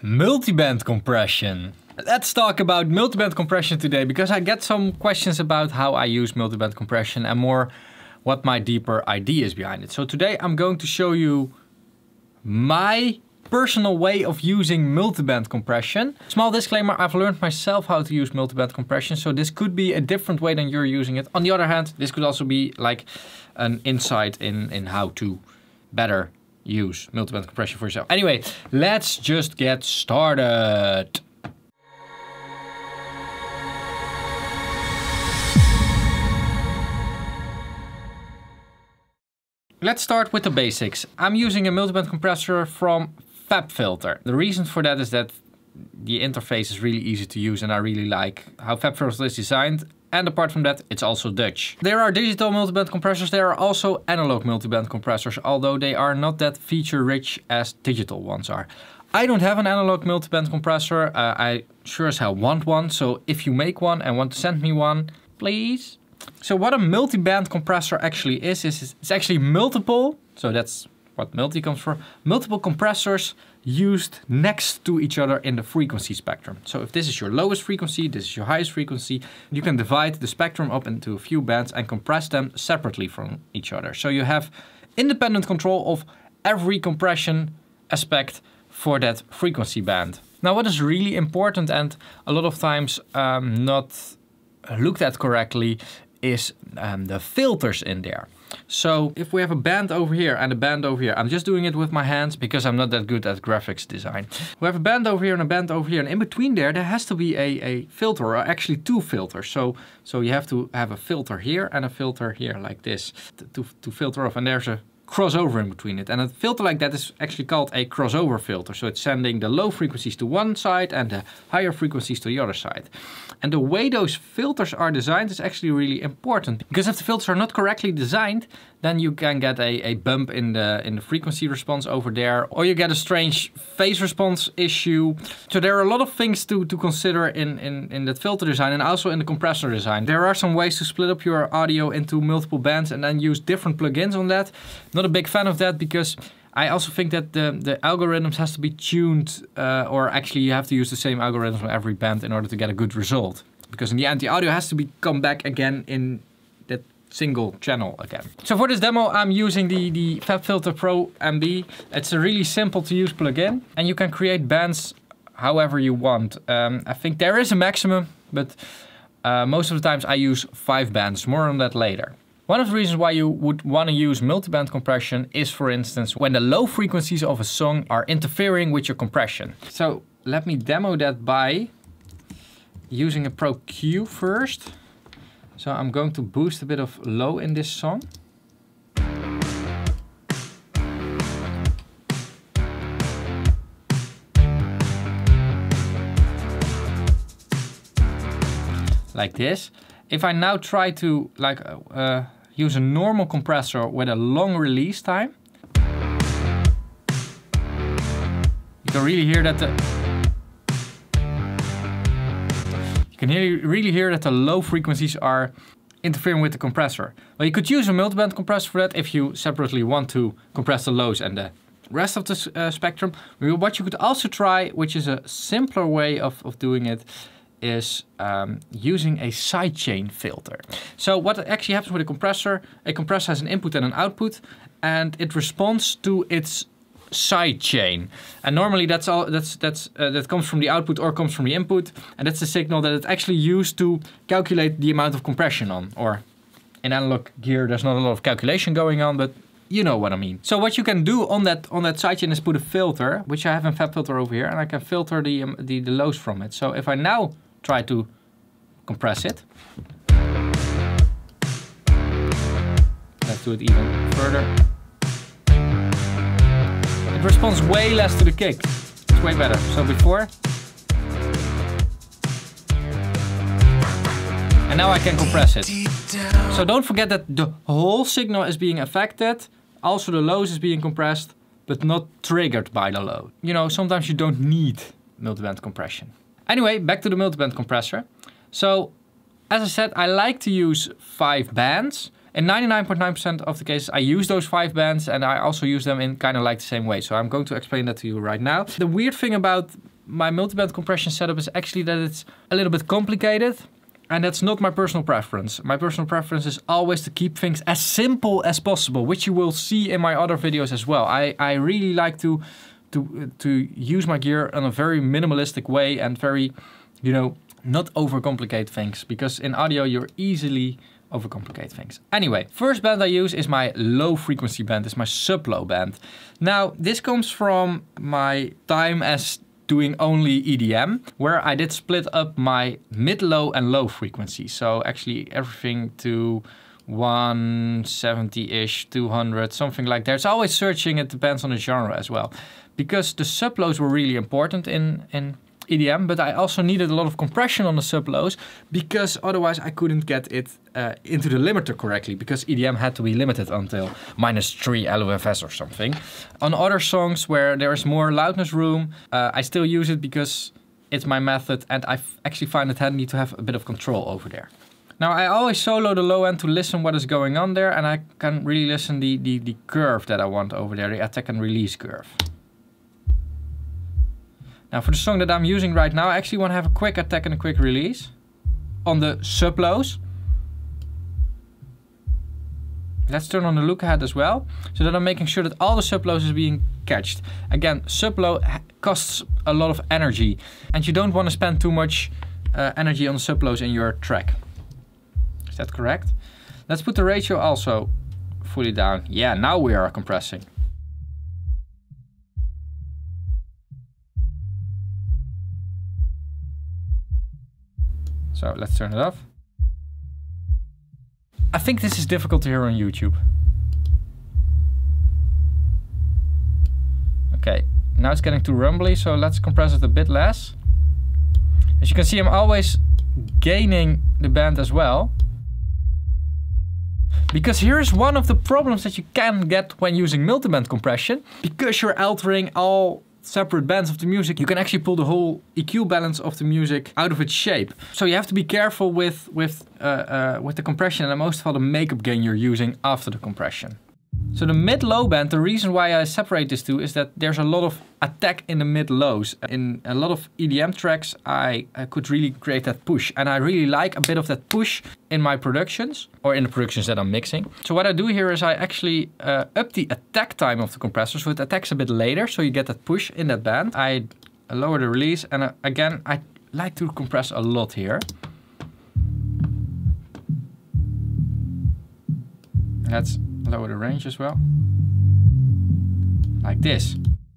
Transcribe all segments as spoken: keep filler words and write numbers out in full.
Multiband compression. Let's talk about multiband compression today because I get some questions about how I use multiband compression and more what my deeper idea is behind it. So today I'm going to show you my personal way of using multiband compression. Small disclaimer, I've learned myself how to use multiband compression, so this could be a different way than you're using it. On the other hand, this could also be like an insight in, in how to better use multiband compression for yourself. Anyway, let's just get started. Let's start with the basics. I'm using a multiband compressor from FabFilter. The reason for that is that the interface is really easy to use and I really like how FabFilter is designed. And apart from that, it's also Dutch. There are digital multiband compressors, there are also analog multiband compressors, although they are not that feature rich as digital ones are. I don't have an analog multiband compressor, uh, I sure as hell want one, so if you make one and want to send me one, please. So what a multiband compressor actually is, is it's actually multiple, so that's what multi comes for, multiple compressors used next to each other in the frequency spectrum. So if this is your lowest frequency, this is your highest frequency, you can divide the spectrum up into a few bands and compress them separately from each other. So you have independent control of every compression aspect for that frequency band. Now what is really important and a lot of times um, not looked at correctly is um, the filters in there. So if we have a band over here and a band over here, I'm just doing it with my hands because I'm not that good at graphics design. We have a band over here and a band over here, and in between there, there has to be a, a filter, or actually two filters. So so you have to have a filter here and a filter here like this to, to filter off, and there's a crossover in between it. And a filter like that is actually called a crossover filter. So it's sending the low frequencies to one side and the higher frequencies to the other side. And the way those filters are designed is actually really important, because if the filters are not correctly designed, then you can get a, a bump in the in the frequency response over there, or you get a strange phase response issue. So there are a lot of things to, to consider in, in, in that filter design and also in the compressor design. There are some ways to split up your audio into multiple bands and then use different plugins on that. Not a big fan of that because I also think that the, the algorithms has to be tuned, uh, or actually you have to use the same algorithm on every band in order to get a good result. Because in the end the audio has to be come back again in that single channel again. So for this demo I'm using the, the FabFilter Pro M B. It's a really simple to use plugin and you can create bands however you want. Um, I think there is a maximum, but uh, most of the times I use five bands, more on that later. One of the reasons why you would want to use multiband compression is, for instance, when the low frequencies of a song are interfering with your compression. So let me demo that by using a Pro Q first. So I'm going to boost a bit of low in this song. Like this. If I now try to like uh, use a normal compressor with a long release time, you can really hear that the you can hear, really hear that the low frequencies are interfering with the compressor. Well, you could use a multiband compressor for that if you separately want to compress the lows and the rest of the uh, spectrum. What you could also try, which is a simpler way of, of doing it, is um, using a sidechain filter. So what actually happens with a compressor, a compressor has an input and an output, and it responds to its sidechain. And normally that's all that's that's uh, that comes from the output or comes from the input, and that's the signal that it's actually used to calculate the amount of compression on. Or in analog gear, there's not a lot of calculation going on, but you know what I mean. So what you can do on that on that sidechain is put a filter, which I have in FabFilter over here, and I can filter the um, the, the lows from it. So if I now try to compress it, let's do it even further. It responds way less to the kick. It's way better. So before, and now I can compress it. So don't forget that the whole signal is being affected, also the lows is being compressed, but not triggered by the low. You know, sometimes you don't need multiband compression. Anyway, back to the multiband compressor. So, as I said, I like to use five bands. In ninety-nine point nine percent of the cases, I use those five bands, and I also use them in kind of like the same way. So I'm going to explain that to you right now. The weird thing about my multiband compression setup is actually that it's a little bit complicated. And that's not my personal preference. My personal preference is always to keep things as simple as possible, which you will see in my other videos as well. I, I really like to, to, to use my gear in a very minimalistic way and very, you know, not overcomplicate things. Because in audio, you're easily overcomplicate things. Anyway, first band I use is my low frequency band. It's my sub-low band. Now, this comes from my time as doing only E D M, where I did split up my mid, low and low frequency. So actually everything to one seventy-ish, two hundred, something like that. It's always searching, it depends on the genre as well. Because the sub-lows were really important in, in E D M, but I also needed a lot of compression on the sub-lows because otherwise I couldn't get it uh, into the limiter correctly, because E D M had to be limited until minus three L O F S or something. On other songs where there is more loudness room, uh, I still use it because it's my method and I actually find it handy to have a bit of control over there. Now I always solo the low end to listen what is going on there, and I can really listen the, the, the curve that I want over there, the attack and release curve. Now for the song that I'm using right now, I actually want to have a quick attack and a quick release on the sub-lows. Let's turn on the look ahead as well, so that I'm making sure that all the sub-lows is being catched. Again, sub-low costs a lot of energy, and you don't want to spend too much uh, energy on the sub-lows in your track. Is that correct? Let's put the ratio also fully down. Yeah, now we are compressing. So let's turn it off. I think this is difficult to hear on YouTube. Okay, now it's getting too rumbly, so let's compress it a bit less. As you can see, I'm always gaining the band as well. Because here's one of the problems that you can get when using multiband compression. Because you're altering all separate bands of the music, you can actually pull the whole E Q balance of the music out of its shape. So you have to be careful with with uh, uh, with the compression and most of all the makeup gain you're using after the compression. So the mid-low band, the reason why I separate these two is that there's a lot of attack in the mid-lows. In a lot of E D M tracks, I, I could really create that push. And I really like a bit of that push in my productions, or in the productions that I'm mixing. So what I do here is I actually uh, up the attack time of the compressor, so it attacks a bit later, so you get that push in that band. I lower the release, and uh, again, I like to compress a lot here. Let's lower the range as well. Like this.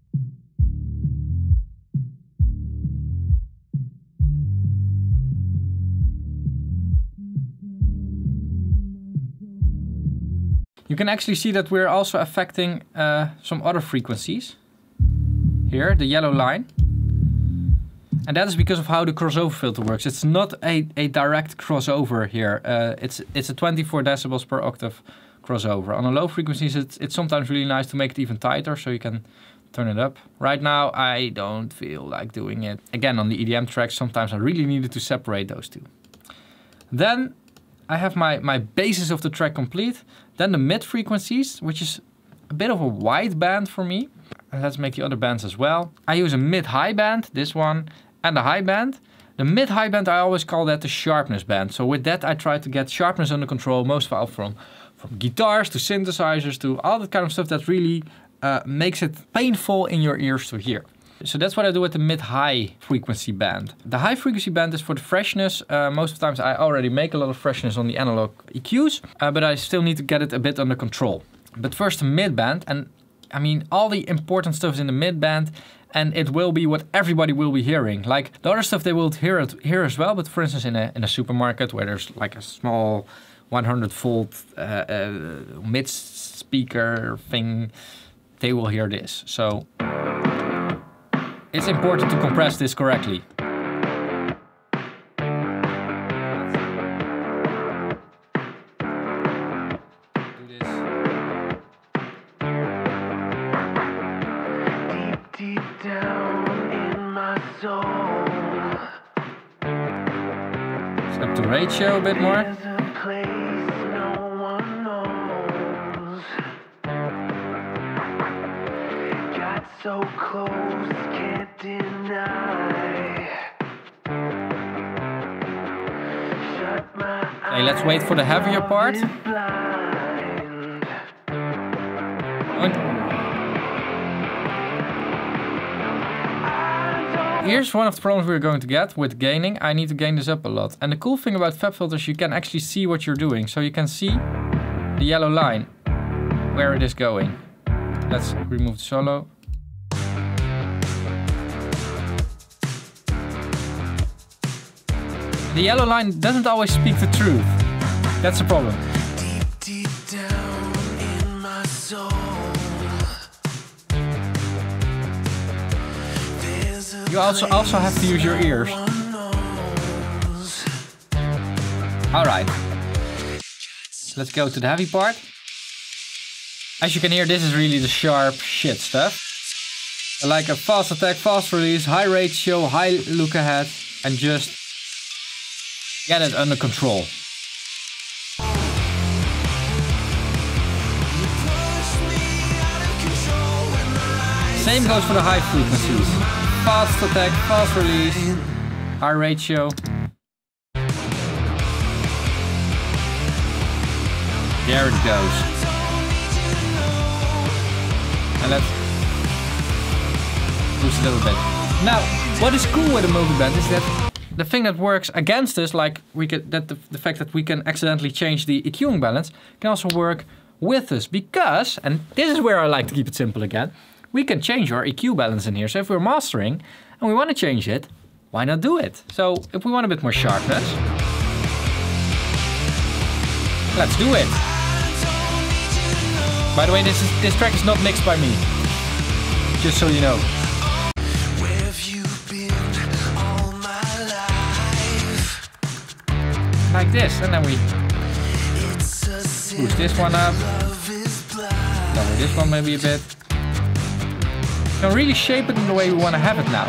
You can actually see that we're also affecting uh, some other frequencies. Here, the yellow line. And that is because of how the crossover filter works. It's not a, a direct crossover here. Uh, it's, it's a twenty-four decibels per octave crossover. On the low frequencies, it's, it's sometimes really nice to make it even tighter, so you can turn it up. Right now, I don't feel like doing it. Again, on the E D M tracks, sometimes I really needed to separate those two. Then I have my, my basis of the track complete. Then the mid frequencies, which is a bit of a wide band for me. And let's make the other bands as well. I use a mid-high band, this one, and a high band. The mid-high band, I always call that the sharpness band. So with that, I try to get sharpness under control, most of all from From guitars to synthesizers to all that kind of stuff that really uh, makes it painful in your ears to hear. So that's what I do with the mid-high frequency band. The high frequency band is for the freshness. Uh, most of the times I already make a lot of freshness on the analog E Qs, uh, but I still need to get it a bit under control. But first the mid band, and I mean all the important stuff is in the mid band, and it will be what everybody will be hearing. Like the other stuff they will hear it here as well, but for instance in a, in a supermarket where there's like a small one hundred volt uh, uh, mid speaker thing, they will hear this. So it's important to compress this correctly. Do this. Deep, deep down in my soul. Let's up the ratio a bit more. So close, can't deny. let's wait for the heavier part. Here's one of the problems we're going to get with gaining. I need to gain this up a lot. And the cool thing about FabFilters, you can actually see what you're doing. So you can see the yellow line, where it is going. Let's remove the solo. The yellow line doesn't always speak the truth. That's the problem. Deep, deep down in my soul. You also also have to use your ears. Alright. Let's go to the heavy part. As you can hear, this is really the sharp shit stuff. I like a fast attack, fast release, high ratio, high look ahead, and just get it under control. Same goes for the high frequencies. Fast attack, fast release, high ratio. There it goes. And let's boost it a little bit. Now, what is cool with a multiband is that the thing that works against us, like we could, that the, the fact that we can accidentally change the EQing balance, can also work with us because, and this is where I like to keep it simple again, we can change our E Q balance in here. So if we're mastering and we want to change it, why not do it? So if we want a bit more sharpness, let's do it. By the way, this is this track is not mixed by me, just so you know. Like this, and then we boost this one up, lower this one maybe a bit. Can really shape it in the way we want to have it now.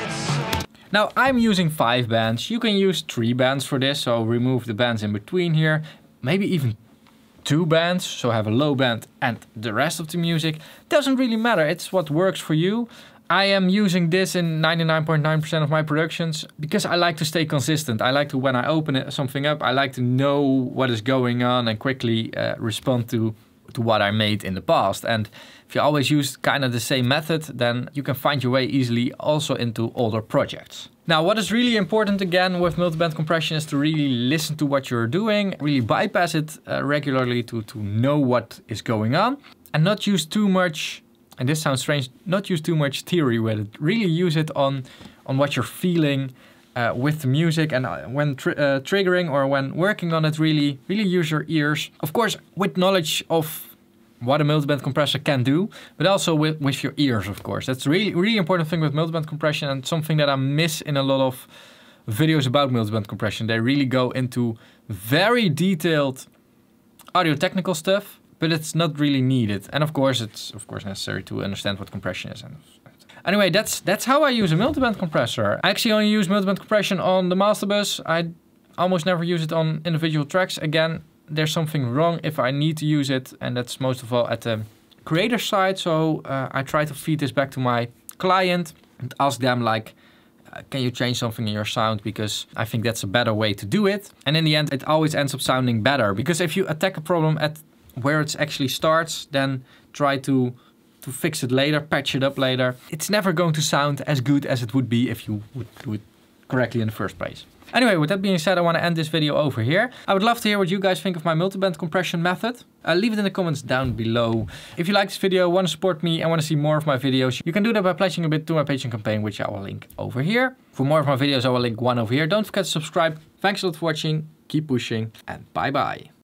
Now I'm using five bands. You can use three bands for this, so remove the bands in between here. Maybe even two bands, so have a low band and the rest of the music. Doesn't really matter, it's what works for you. I am using this in ninety-nine point nine percent of my productions because I like to stay consistent. I like to, when I open it, something up, I like to know what is going on and quickly uh, respond to to what I made in the past. And if you always use kind of the same method, then you can find your way easily also into older projects. Now, what is really important again with multiband compression is to really listen to what you're doing, really bypass it uh, regularly to, to know what is going on, and not use too much, and this sounds strange, not use too much theory with it. Really use it on, on what you're feeling uh, with the music, and uh, when tr uh, triggering or when working on it, really, really use your ears. Of course, with knowledge of what a multiband compressor can do, but also with, with your ears, of course. That's really, really important thing with multiband compression, and something that I miss in a lot of videos about multiband compression. They really go into very detailed audio technical stuff, but it's not really needed. And of course, it's of course necessary to understand what compression is. And anyway, that's that's how I use a multiband compressor. I actually only use multiband compression on the master bus. I almost never use it on individual tracks. Again, there's something wrong if I need to use it, and that's most of all at the creator side. So uh, I try to feed this back to my client and ask them like, uh, can you change something in your sound? Because I think that's a better way to do it. And in the end, it always ends up sounding better. Because if you attack a problem at where it actually starts, then try to to fix it later, patch it up later. It's never going to sound as good as it would be if you would do it correctly in the first place. Anyway, with that being said, I want to end this video over here. I would love to hear what you guys think of my multiband compression method. Uh, leave it in the comments down below. If you like this video, want to support me and want to see more of my videos, you can do that by pledging a bit to my Patreon campaign, which I will link over here. For more of my videos, I will link one over here. Don't forget to subscribe. Thanks a lot for watching. Keep pushing and bye bye.